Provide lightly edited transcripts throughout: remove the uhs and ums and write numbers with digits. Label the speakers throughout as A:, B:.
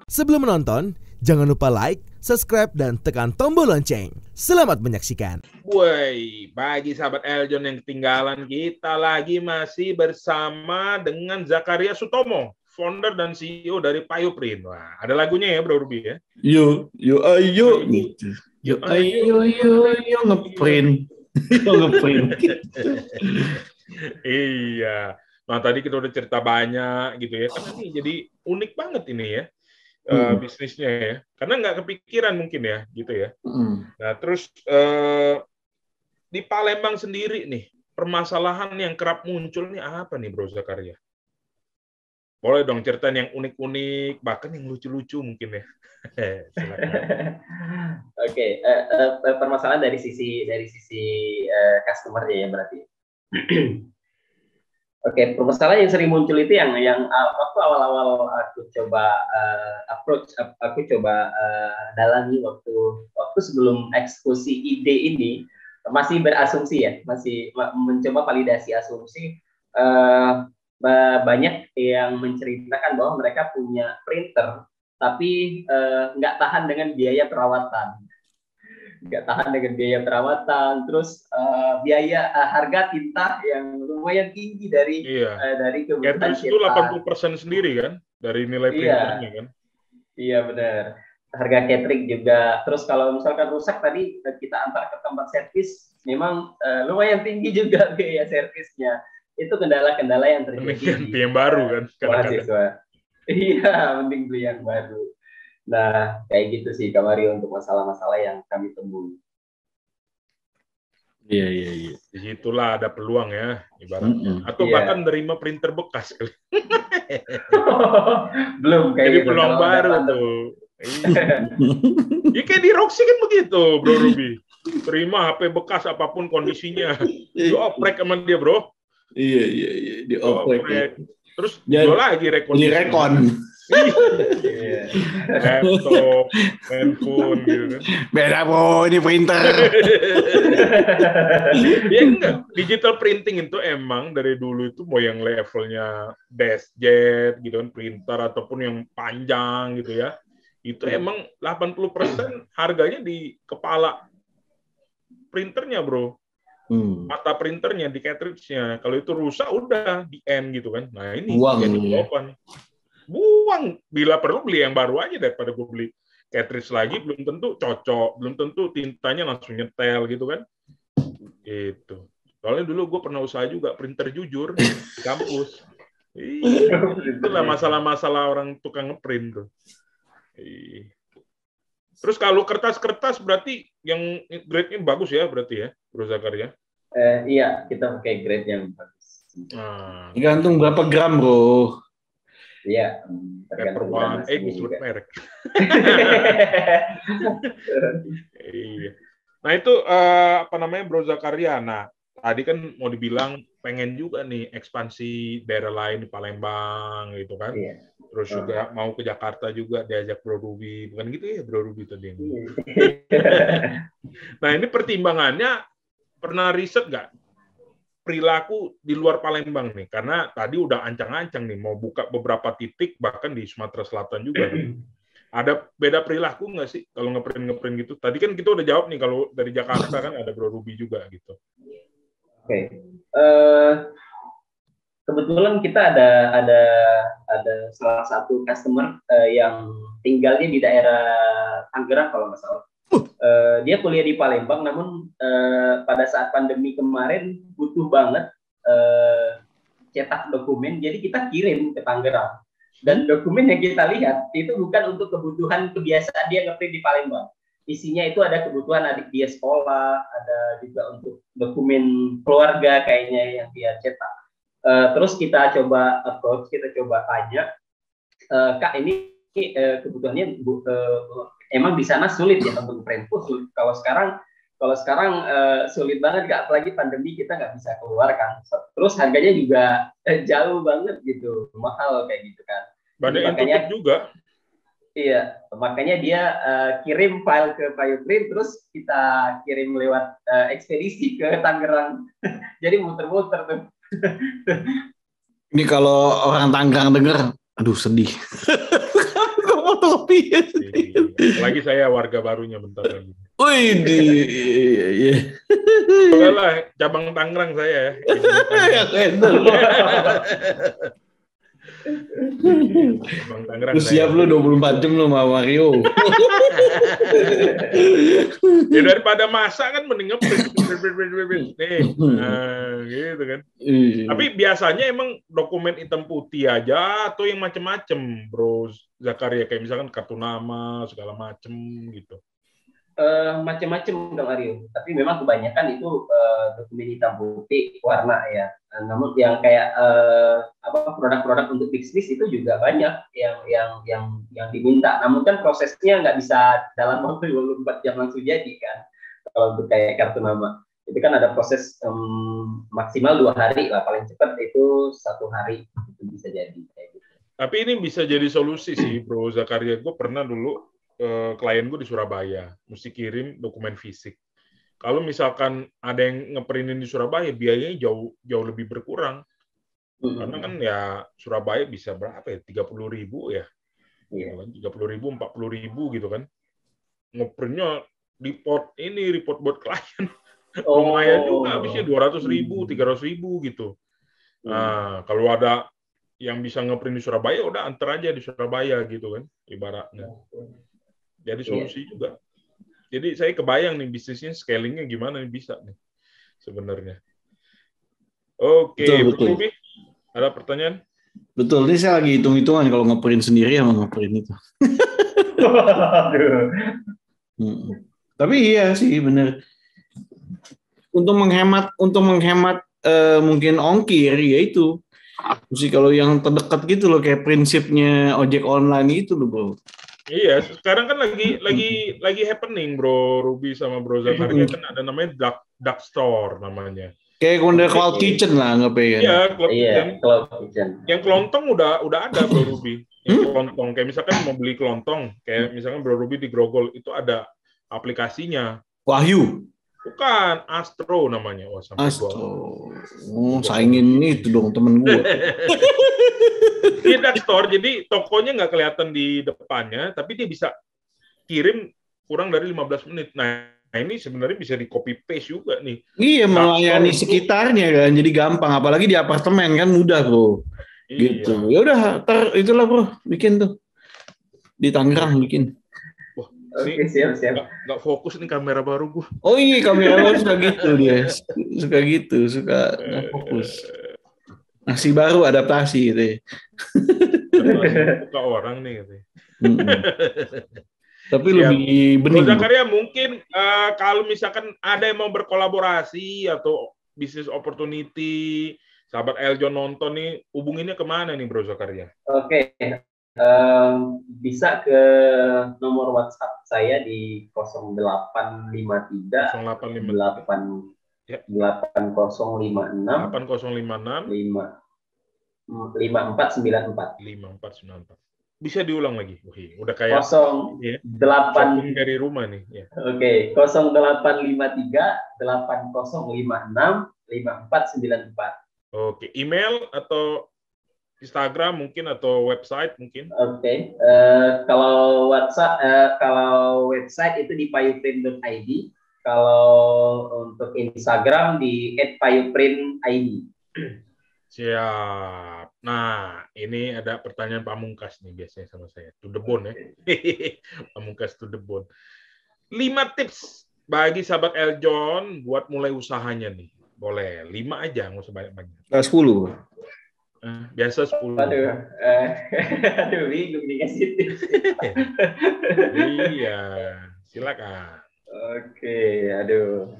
A: Sebelum menonton, jangan lupa like, subscribe, dan tekan tombol lonceng. Selamat menyaksikan.
B: Woi, bagi sahabat Eljon yang ketinggalan, kita lagi masih bersama dengan Zakaria Sutomo, founder dan CEO dari Payuprint. Wah, ada lagunya ya, Bro Ruby ya?
C: Yo gitu. Yo ngeprint. Yo ngeprint.
B: Iya. Nah, tadi kita udah cerita banyak gitu ya. Karena ini jadi unik banget ini ya. Bisnisnya ya. Karena nggak kepikiran mungkin ya, gitu ya. Nah, terus di Palembang sendiri nih, permasalahan yang kerap muncul nih apa nih, Bro Zakaria? Boleh dong ceritain yang unik-unik, bahkan yang lucu-lucu mungkin ya. Silakan.
D: Oke, permasalahan dari sisi customer-nya ya berarti. Oke, permasalahan yang sering muncul itu yang waktu awal-awal aku coba dalami waktu sebelum eksekusi ide ini, masih berasumsi ya, masih mencoba validasi asumsi. Banyak yang menceritakan bahwa mereka punya printer tapi nggak tahan dengan biaya perawatan, terus biaya harga tinta yang lumayan tinggi dari kebutuhan
B: cetak. Itu 80% sendiri kan dari nilai printernya kan? Iya
D: benar. Harga catering juga. Terus kalau misalkan rusak tadi kita antar ke tempat servis, memang lumayan tinggi juga biaya servisnya. Itu kendala-kendala yang terjadi.
B: Mending yang baru kan?
D: Mahasiswa. Iya, mending beli yang baru. Nah, kayak gitu sih Kak Mario untuk masalah-masalah yang kami temui.
C: Iya.
B: Disitulah ada peluang ya, ibaratnya. Atau bahkan nerima printer bekas kali.
D: Belum kayak
B: jadi
D: gitu.
B: Peluang baru tuh. Ya kayak di Roxy kan begitu, Bro Ruby. Terima HP bekas apapun kondisinya. Dioprek sama dia, Bro.
C: Iya, dioprek.
B: Terus jual lagi rekondisi.
C: Direkon.
B: Laptop, handphone gitu kan.
C: Beda bro, ini printer.
B: Ya enggak, digital printing itu emang dari dulu itu mau yang levelnya deskjet gitu kan, printer ataupun yang panjang gitu ya. Itu emang 80% harganya di kepala printernya, Bro. Mata printernya di cartridge-nya. Kalau itu rusak udah di end gitu kan. Nah, ini jadi jawaban. Buang, bila perlu beli yang baru aja daripada gue beli cartridge lagi, belum tentu cocok, belum tentu tintanya langsung nyetel gitu kan. Gitu. Soalnya dulu gue pernah usaha juga printer jujur di kampus. Itulah masalah-masalah orang tukang ngeprint tuh. Terus kalau kertas-kertas berarti yang grade-nya bagus ya berarti ya, Bro Zakaria?
D: Iya, kita pakai grade yang bagus.
C: Tergantung berapa gram, Bro.
D: Iya.
B: Paper One, disebut merek. Iya. Nah itu apa namanya, Bro Zakaria? Nah tadi kan mau dibilang pengen juga nih ekspansi daerah lain di Palembang gitu kan? Iya. Terus juga mau ke Jakarta juga diajak Bro Ruby, bukan gitu ya Bro Ruby tadi? Nah ini pertimbangannya pernah riset nggak perilaku di luar Palembang nih? Karena tadi udah ancang-ancang nih mau buka beberapa titik bahkan di Sumatera Selatan juga. Ada beda perilaku nggak sih kalau ngeprint gitu? Tadi kan kita udah jawab nih kalau dari Jakarta kan ada Bro Ruby juga gitu.
D: Oke. Kebetulan kita ada salah satu customer yang tinggalnya di daerah Tangerang kalau nggak salah. Dia kuliah di Palembang, namun pada saat pandemi kemarin butuh banget cetak dokumen, jadi kita kirim ke Tangerang. Dan dokumen yang kita lihat itu bukan untuk kebutuhan kebiasaan dia ngeprint di Palembang. Isinya itu ada kebutuhan adik dia sekolah, ada juga untuk dokumen keluarga kayaknya yang dia cetak. Terus kita coba approach, kita coba tanya, Kak ini kebutuhannya emang di sana sulit ya untuk print? Sulit. Kalau sekarang sulit banget Kak, apalagi pandemi kita nggak bisa keluar kan. Terus harganya juga jauh banget gitu, mahal kayak gitu kan.
B: Makanya juga.
D: Iya, makanya dia kirim file ke Payuprint, terus kita kirim lewat ekspedisi ke Tangerang. Jadi muter-muter tuh.
C: Ini kalau orang Tangerang denger, aduh sedih. kopi.
B: Lagi saya warga barunya bentar lagi.
C: Wih, iya.
B: Udah lah, cabang Tangerang saya ya. Cabang Tangerang
C: Lu siap
B: saya.
C: lu 24 jam lu sama Mario.
B: Ya daripada masak kan mending ngeprint. Nih, gitu kan. Tapi biasanya emang dokumen hitam putih aja atau yang macem-macem, Bro Zakaria, kayak misalkan kartu nama segala macem gitu.
D: Macam-macam Bang Aryo, tapi memang kebanyakan itu dokumen hitam putih warna ya. Namun yang kayak produk-produk untuk bisnis itu juga banyak yang diminta. Namun kan prosesnya nggak bisa dalam waktu 24 jam langsung jadi kan. Kalau untuk kayak kartu nama itu kan ada proses maksimal 2 hari lah, paling cepat itu 1 hari itu bisa jadi kayak gitu.
B: Tapi ini bisa jadi solusi sih, Bro Zakaria. Gue pernah dulu klien gue di Surabaya, mesti kirim dokumen fisik. Kalau misalkan ada yang ngeprintin di Surabaya, biayanya jauh lebih berkurang. Karena kan ya Surabaya bisa berapa ya? 30.000 ya.
D: Iya.
B: 30.000, 40.000 gitu kan. Ngeprintnya report buat klien. Lumayan juga habisnya 200.000, 300.000 gitu. Nah, kalau ada yang bisa ngeprint di Surabaya, udah antar aja di Surabaya gitu kan, ibaratnya. Jadi solusi juga. Jadi saya kebayang nih bisnisnya scalingnya gimana nih bisa nih sebenarnya. Oke, Bro Ruby, ada pertanyaan?
C: Betul, ini saya lagi hitung-hitungan kalau ngeprint sendiri sama ngeprint itu. Tapi iya sih bener. Untuk menghemat mungkin ongkir ya itu. Mesti kalau yang terdekat gitu loh, kayak prinsipnya ojek online itu loh, Bro.
B: Iya, sekarang kan lagi happening, Bro Ruby sama Bro Zakaria, kan ada namanya dark store namanya.
C: Kayak cloud kitchen lah ngapain.
B: Iya,
D: cloud kitchen.
B: Yang kelontong udah ada, Bro Ruby. Yang kelontong kayak misalkan mau beli kelontong, kayak misalkan Bro Ruby di Grogol itu ada aplikasinya.
C: Wahyu.
B: Bukan, Astro namanya. Wah, sampai
C: Astro. Saingin itu dong temen gue.
B: Dia dark store, jadi tokonya nggak kelihatan di depannya, tapi dia bisa kirim kurang dari 15 menit. Nah, ini sebenarnya bisa di copy paste juga nih.
C: Iya, melayani sekitarnya kan, jadi gampang. Apalagi di apartemen kan mudah, Bro.
B: Iya.
C: Gitu. Ya udah, itulah Bro, bikin tuh di Tangerang bikin.
D: Oke, siap.
B: Nggak fokus nih kamera baru gua.
C: Oh iya, kamera baru suka gitu dia. Suka nggak fokus. Masih baru adaptasi gitu ya.
B: Buka orang nih gitu.
C: Tapi lebih bening.
B: Bro Zakaria, mungkin kalau misalkan ada yang mau berkolaborasi atau bisnis opportunity, sahabat Eljon nonton nih, hubunginnya kemana nih Bro Zakaria?
D: Oke. Bisa ke nomor WhatsApp saya di 0853 8056 5494.
B: Bisa diulang lagi. Wih, udah kayak
D: 08
B: dari rumah nih. Ya.
D: Oke, 0853 8056 5494.
B: Oke, email atau Instagram mungkin atau website mungkin.
D: Oke. Kalau WhatsApp, kalau website itu di payuprint.id. Kalau untuk Instagram di @payuprintid.
B: Siap. Nah, ini ada pertanyaan pamungkas nih biasanya sama saya. To the bone ya. Pamungkas to the bone. 5 tips bagi sahabat Eljon buat mulai usahanya nih. Boleh, 5 aja, nggak usah banyak-banyak.
C: 10.
B: Biasa 10.
D: Aduh, bingung dikasih tips.
B: Iya, silakan.
D: Oke, aduh.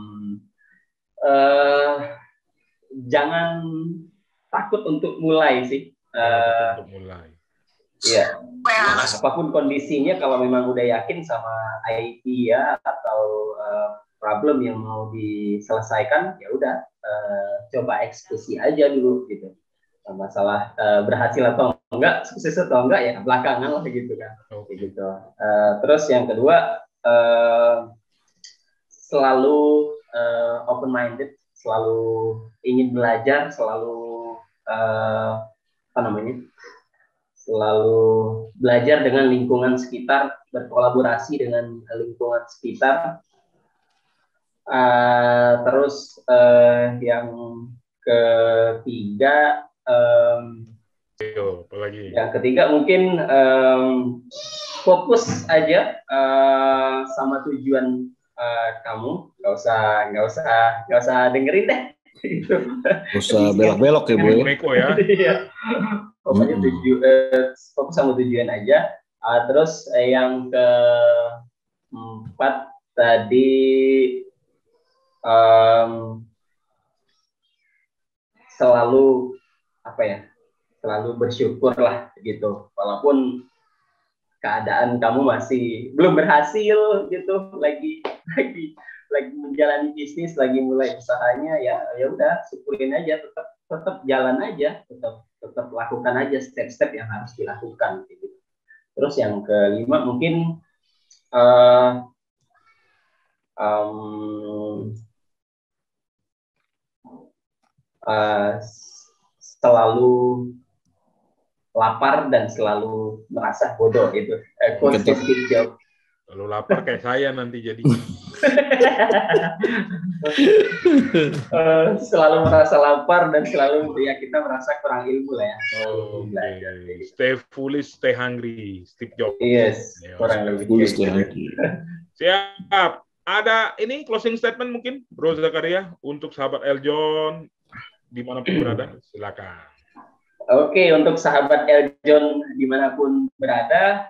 D: Jangan takut untuk mulai sih.
B: Untuk mulai.
D: Iya. Apapun kondisinya, kalau memang udah yakin sama IT ya atau problem yang mau diselesaikan, ya udah coba eksekusi aja dulu gitu. Masalah berhasil atau enggak, sukses atau enggak ya belakangan lah gitu kan. Gitu. Terus yang kedua, selalu open minded, selalu ingin belajar, selalu selalu belajar dengan lingkungan sekitar, berkolaborasi dengan lingkungan sekitar. Terus yang ketiga, yang ketiga mungkin fokus aja sama tujuan kamu, nggak usah dengerin deh.
C: Nggak usah belok-belok ya, Bu.
D: Iya. Pokoknya fokus sama tujuan aja. Terus yang keempat tadi selalu selalu bersyukur lah gitu, walaupun keadaan kamu masih belum berhasil gitu, lagi menjalani bisnis, lagi mulai usahanya, ya udah syukurin aja, tetap jalan aja, tetap lakukan aja step-step yang harus dilakukan gitu. Terus yang kelima mungkin selalu lapar dan selalu merasa bodoh itu. Steve Jobs.
B: Kalau lapar kayak saya nanti jadi.
D: Selalu merasa lapar dan selalu ya kita merasa kurang ilmu lah ya.
B: Stay foolish, stay hungry, Steve Jobs.
D: Yes, kurang lebih
C: foolish, stay hungry.
B: Siap. Ada ini closing statement mungkin, Bro Zakaria, untuk sahabat Eljon dimanapun berada, silakan.
D: Oke, untuk sahabat Eljon dimanapun berada,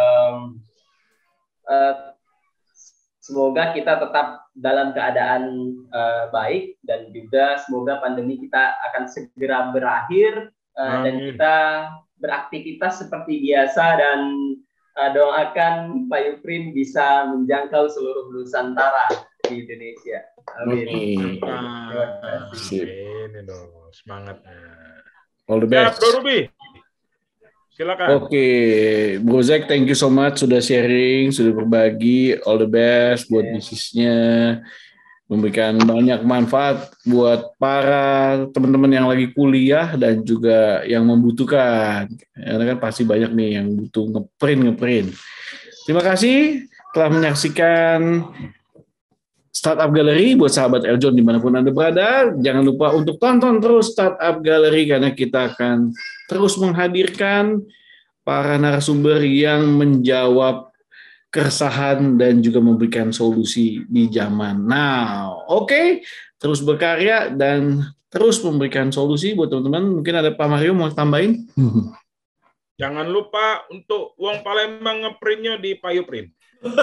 D: semoga kita tetap dalam keadaan baik, dan juga semoga pandemi kita akan segera berakhir, dan kita beraktivitas seperti biasa, dan doakan Pak Yuprin bisa menjangkau seluruh Nusantara di Indonesia. Amin.
B: Ini dong semangatnya.
C: All the best.
B: Ya, Bro Ruby. Silakan.
C: Oke, Bro Zack, thank you so much sudah sharing, sudah berbagi. All the best buat bisnisnya, memberikan banyak manfaat buat para teman-teman yang lagi kuliah dan juga yang membutuhkan. Karena kan pasti banyak nih yang butuh ngeprint. Terima kasih telah menyaksikan Startup Gallery. Buat sahabat Eljon dimanapun Anda berada, jangan lupa untuk tonton terus Startup Gallery, karena kita akan terus menghadirkan para narasumber yang menjawab keresahan dan juga memberikan solusi di zaman now. Oke, terus berkarya dan terus memberikan solusi buat teman-teman. Mungkin ada Pak Mario mau tambahin?
B: Jangan lupa untuk uang Palembang ngeprintnya di Payuprint.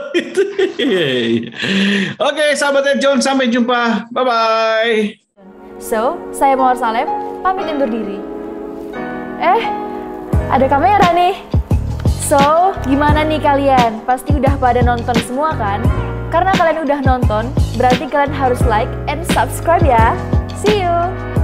C: Oke, sahabat Eljon, sampai jumpa. Bye-bye.
E: So, saya Mawar Salem, pamit undur diri. Ada kamera nih. So, gimana nih kalian? Pasti udah pada nonton semua kan? Karena kalian udah nonton, berarti kalian harus like and subscribe ya. See you!